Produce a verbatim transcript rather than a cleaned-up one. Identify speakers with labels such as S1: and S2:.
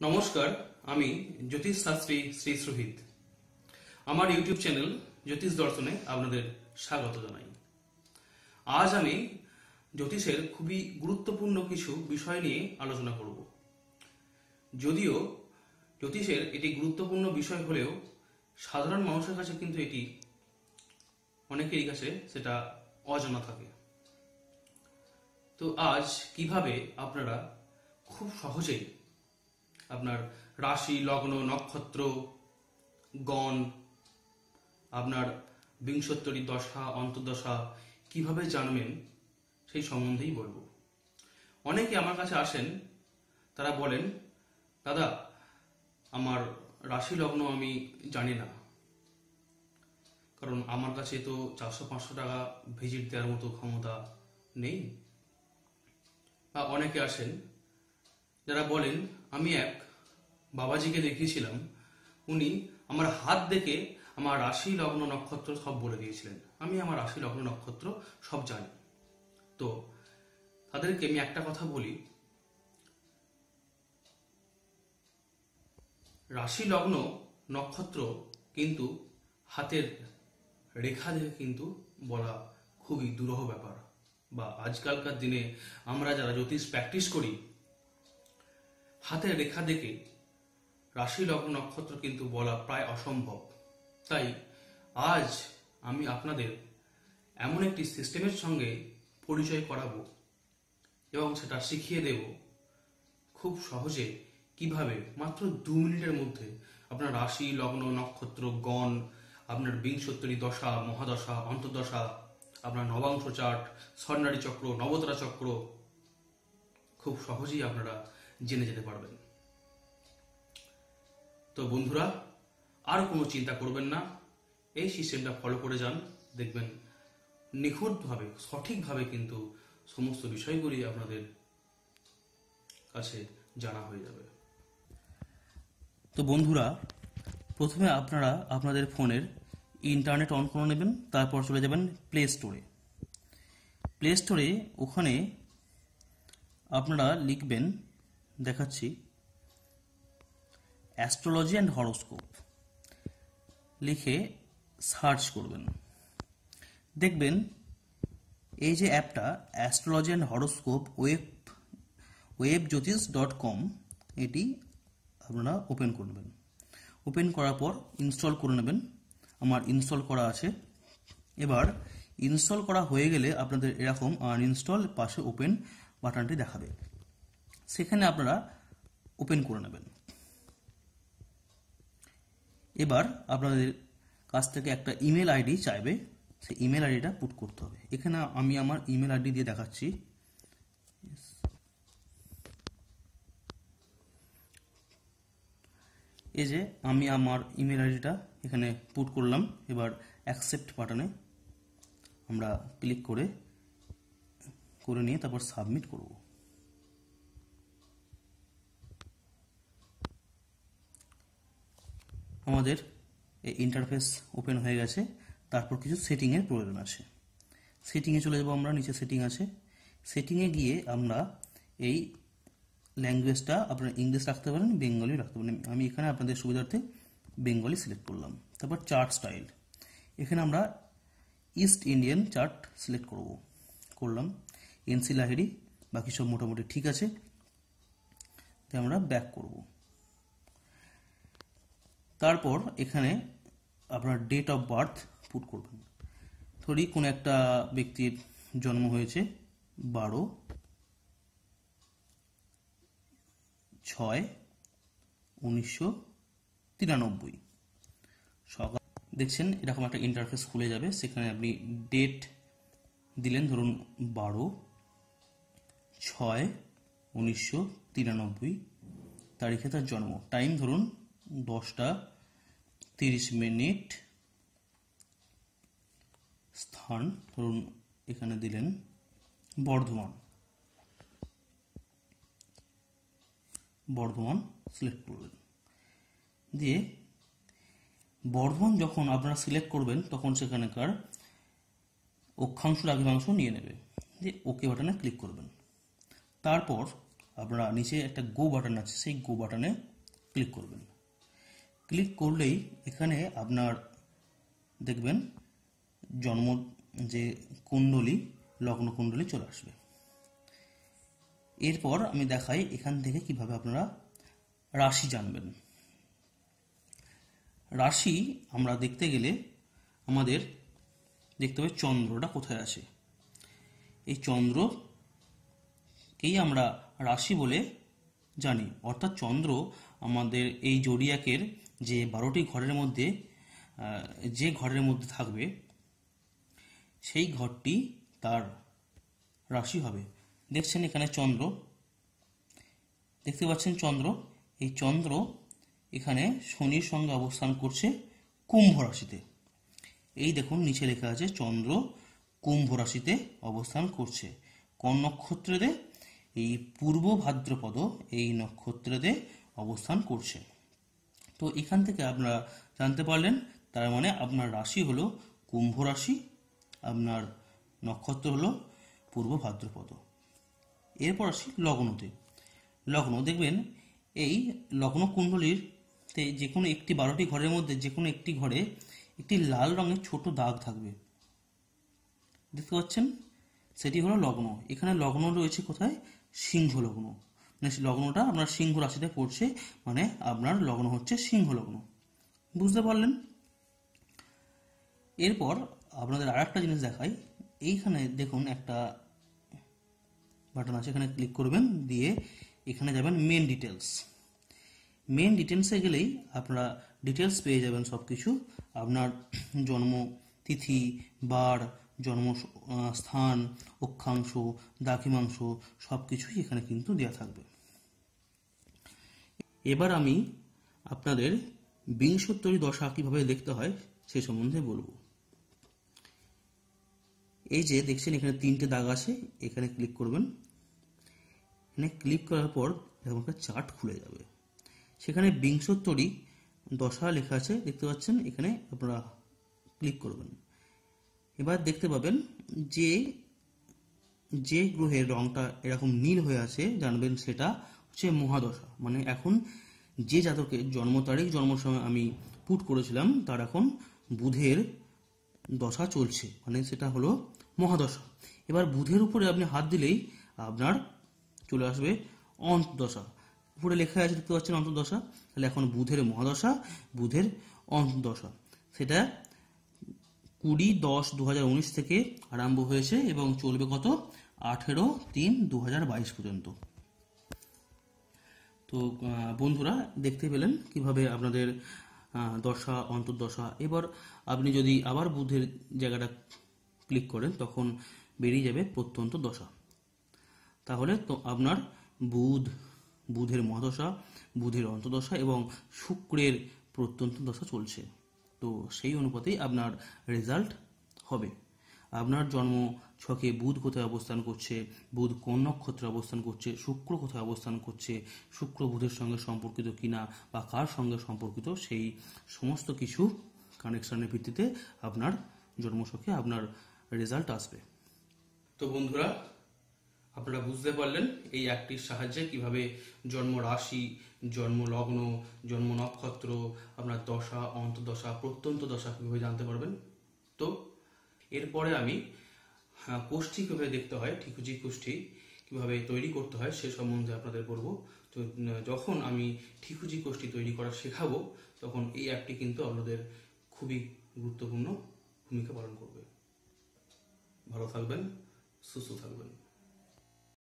S1: নমস্কার, আমি জ্যোতিষ শাস্ত্রী শ্রী সুহিত। আমার ইউটিউব চ্যানেল জ্যোতিষ দর্শনে আপনাদের স্বাগত জানাই। আজ আমি জ্যোতিষের খুবই গুরুত্বপূর্ণ কিছু বিষয় নিয়ে আলোচনা করব। যদিও জ্যোতিষের এটি গুরুত্বপূর্ণ বিষয় হলেও সাধারণ মানুষের কাছে কিন্তু এটি অনেকেরই কাছে সেটা অজানা থাকে। তো আজ কিভাবে আপনারা খুব সহজেই আপনার রাশি, লগ্ন, নক্ষত্র, গণ, আপনার বিংশোত্তরী দশা, অন্তর্দশা কিভাবে জানবেন সেই সম্বন্ধেই বলবো। অনেকে আমার কাছে আসেন, তারা বলেন, দাদা আমার রাশি লগ্ন আমি জানি না, কারণ আমার কাছে তো চারশো পাঁচশো টাকা ভিজিট দেওয়ার মতো ক্ষমতা নেই। বা অনেকে আসেন যারা বলেন, আমি এক বাবাজিকে দেখিয়েছিলাম, উনি আমার হাত দেখে আমার রাশি লগ্ন নক্ষত্র সব বলে দিয়েছিলেন, আমি আমার রাশি লগ্ন নক্ষত্র সব জানি। তো তাদেরকে আমি একটা কথা বলি, রাশি লগ্ন নক্ষত্র কিন্তু হাতের রেখা দেখে কিন্তু বলা খুবই দুরূহ ব্যাপার। বা আজকালকার দিনে আমরা যারা জ্যোতিষ প্র্যাকটিস করি, হাতের রেখা দেখে রাশি লগ্ন নক্ষত্র কিন্তু বলা প্রায় অসম্ভব। তাই আজ আমি আপনাদের এমন একটি সিস্টেমের সঙ্গে পরিচয় করাবো এবং সেটা শিখিয়ে দেব খুব সহজে কিভাবে মাত্র দু মিনিটের মধ্যে আপনার রাশি, লগ্ন, নক্ষত্র, গণ, আপনার বিংশোত্তরী দশা, মহাদশা, অন্তর্দশা, আপনার নবাংশ চার্ট, স্বর্ণালী চক্র, নবতারা চক্র খুব সহজেই আপনারা জেনে যেতে পারবেন। তো বন্ধুরা, আর কোনো চিন্তা করবেন না, এই সিস্টেমটা ফলো করে যান, দেখবেন নিখুঁতভাবে সঠিকভাবে কিন্তু সমস্ত বিষয়গুলি আপনাদের কাছে জানা হয়ে যাবে। তো বন্ধুরা, প্রথমে আপনারা আপনাদের ফোনের ইন্টারনেট অন করে নেবেন, তারপর চলে যাবেন প্লে স্টোরে। প্লে স্টোরে ওখানে আপনারা লিখবেন, দেখাচ্ছি, অ্যাস্ট্রোলজি অ্যান্ড হরোস্কোপ লিখে সার্চ করবেন। দেখবেন এই যে অ্যাপটা astrology and horoscope web web Jyotish dot com, এটি আপনারা ওপেন করবেন। ওপেন করার পর ইনস্টল করে নেবেন। আমার ইনস্টল করা আছে। এবার ইনস্টল করা হয়ে গেলে আপনাদের এরকম আনইনস্টল পাশে ওপেন বাটনটি দেখাবে, সেখানে আপনারা ওপেন করে নেবেন। এবার আপনাদের কাছ থেকে একটা ইমেল আইডি চাইবে, সেই ইমেল আইডিটা পুট করতে হবে। এখানে আমি আমার ইমেল আইডি দিয়ে দেখাচ্ছি। এই যে আমি আমার ইমেল আইডিটা এখানে পুট করলাম। এবার অ্যাকসেপ্ট বাটনে আমরা ক্লিক করে করে নিয়ে তারপর সাবমিট করব। আমাদের এই ইন্টারফেস ওপেন হয়ে গেছে। তারপর কিছু সেটিংয়ের প্রয়োজন আছে। সেটিংয়ে চলে যাব আমরা, নিচে সেটিং আছে। সেটিংয়ে গিয়ে আমরা এই ল্যাঙ্গুয়েজটা আপনারা ইংলিশ রাখতে পারেন, বেঙ্গলি রাখতে পারেন। আমি এখানে আপনাদের সুবিধার্থে বেঙ্গলি সিলেক্ট করলাম। তারপর চার্ট স্টাইল, এখানে আমরা ইস্ট ইন্ডিয়ান চার্ট সিলেক্ট করব করলাম এনসি লাহিড়ি, বাকি সব মোটামুটি ঠিক আছে। তাই আমরা ব্যাক করব। তারপর এখানে আপনার ডেট অফ বার্থ পুট করবেন। ধরি কোনো একটা ব্যক্তির জন্ম হয়েছে বারো ছয় উনিশশো তিরানব্বই সকাল। দেখছেন এরকম একটা ইন্টারফেস খুলে যাবে। সেখানে আপনি ডেট দিলেন, ধরুন বারো ছয় উনিশশো তিরানব্বই, তারিখে তার জন্ম, টাইম ধরুন দশটা তিরিশ মিনিট, স্থান ধরুন এখানে দিলেন বর্ধমান, বর্ধমান সিলেক্ট করবেন। দিয়ে বর্ধমান যখন আপনারা সিলেক্ট করবেন তখন সেখানকার অক্ষাংশ দ্রাঘিমাংশ নিয়ে নেবে। দিয়ে ওকে বাটনে ক্লিক করবেন। তারপর আপনারা নিচে একটা গো বাটন আছে, সেই গো বাটনে
S2: ক্লিক করবেন। ক্লিক করলেই এখানে আপনার দেখবেন জন্ম যে কুণ্ডলী, লগ্ন কুণ্ডলী চলে আসবে। এরপর আমি দেখাই এখান থেকে কিভাবে আপনারা রাশি জানবেন। রাশি আমরা দেখতে গেলে আমাদের দেখতে হবে চন্দ্রটা কোথায় আছে। এই চন্দ্রকেই আমরা রাশি বলে জানি, অর্থাৎ চন্দ্র আমাদের এই জোডিয়াকের যে বারোটি ঘরের মধ্যে যে ঘরের মধ্যে থাকবে সেই ঘরটি তার রাশি হবে। দেখছেন এখানে চন্দ্র, দেখতে পাচ্ছেন চন্দ্র, এই চন্দ্র এখানে শনির সঙ্গে অবস্থান করছে কুম্ভ রাশিতে। এই দেখুন নিচে লেখা আছে চন্দ্র কুম্ভ রাশিতে অবস্থান করছে। কোন নক্ষত্রেতে? এই পূর্ব ভাদ্রপদ এই নক্ষত্রেতে অবস্থান করছে। তো এখান থেকে আপনারা জানতে পারলেন, তার মানে আপনার রাশি হলো কুম্ভ রাশি, আপনার নক্ষত্র হলো পূর্ব ভাদ্রপদ। এরপর আসি লগ্নতে। লগ্ন দেখবেন এই লগ্ন কুণ্ডলীতে যে কোনো একটি বারোটি ঘরের মধ্যে যে কোনো একটি ঘরে একটি লাল রঙের ছোট দাগ থাকবে, দেখতে পাচ্ছেন, সেটি হলো লগ্ন। এখানে লগ্ন রয়েছে কোথায়? সিংহ লগ্ন, মানে লগ্নটা আপনার সিংহ রাশিতে পড়ছে, মানে আপনার লগ্ন হচ্ছে সিংহ লগ্ন। বুঝতে পারলেন? এরপর আপনাদের আর একটা জিনিস দেখাই। এইখানে দেখুন একটা বাটন আছে, এখানে ক্লিক করবেন, দিয়ে এখানে যাবেন মেন ডিটেলস। মেন ডিটেলসে গেলেই আপনারা ডিটেলস পেয়ে যাবেন সব কিছু। আপনার জন্ম তিথি, বার, জন্ম স্থান, অক্ষাংশ, দ্রাঘিমাংশ সব কিছুই এখানে কিন্তু দেওয়া থাকবে। এবার আমি আপনাদের বিংশোত্তরী দশা কিভাবে দেখতে হয় সে সম্বন্ধে বলবো। এই যে দেখছেন এখানে তিনটে দাগ আছে, এখানে ক্লিক করবেন। এখানে ক্লিক করার পর এরকম একটা চার্ট খুলে যাবে, সেখানে বিংশোত্তরী দশা লেখা আছে, দেখতে পাচ্ছেন। এখানে আপনারা ক্লিক করবেন। এবার দেখতে পাবেন যে যে গ্রহের রংটা এরকম নীল হয়ে আছে, জানবেন সেটা হচ্ছে মহাদশা। মানে এখন যে জাতকের জন্ম তারিখ, জন্ম সময় আমি পুট করেছিলাম, তার এখন বুধের দশা চলছে, মানে সেটা হলো মহাদশা। এবার বুধের উপরে আপনি হাত দিলেই আপনার চলে আসবে অন্তর্দশা। উপরে লেখা আছে, দেখতে পাচ্ছেন অন্তর্দশা। তাহলে এখন বুধের মহাদশা, বুধের অন্তর্দশা, সেটা কুড়ি দশ দু হাজার উনিশ থেকে আরম্ভ হয়েছে এবং চলবে কত? আঠেরো তিন দু হাজার বাইশ পর্যন্ত। তো বন্ধুরা দেখতে পেলেন কিভাবে আপনাদের দশা, অন্তর্দশা। এবার আপনি যদি আবার বুধের জায়গাটা ক্লিক করেন তখন বেরিয়ে যাবে প্রত্যন্ত দশা। তাহলে তো আপনার বুধ, বুধের মহাদশা, বুধের অন্তর্দশা এবং শুক্রের প্রত্যন্ত দশা চলছে। তো সেই অনুপাতেই আপনার রেজাল্ট হবে। আপনার জন্ম ছকে বুধ কোথায় অবস্থান করছে, বুধ কোন নক্ষত্রে অবস্থান করছে, শুক্র কোথায় অবস্থান করছে, শুক্র বুধের সঙ্গে সম্পর্কিত কিনা বা কার সঙ্গে সম্পর্কিত, সেই সমস্ত কিছু কানেকশনের ভিত্তিতে আপনার জন্মছকে আপনার রেজাল্ট আসবে।
S1: তো বন্ধুরা আপনারা বুঝতে পারলেন এই অ্যাপটির সাহায্যে কিভাবে জন্ম রাশি, জন্ম লগ্ন, জন্ম নক্ষত্র, আপনার দশা, অন্তর্দশা, প্রত্যন্ত দশা কিভাবে জানতে পারবেন। তো এরপরে আমি কোষ্ঠী কিভাবে দেখতে হয়, ঠিকুজি কোষ্ঠী কিভাবে তৈরি করতে হয় সে সম্বন্ধে আপনাদের বলবো। তো যখন আমি ঠিকুজি কোষ্ঠী তৈরি করা শেখাবো তখন এই অ্যাপটি কিন্তু আপনাদের খুবই গুরুত্বপূর্ণ ভূমিকা পালন করবে। ভালো থাকবেন, সুস্থ থাকবেন।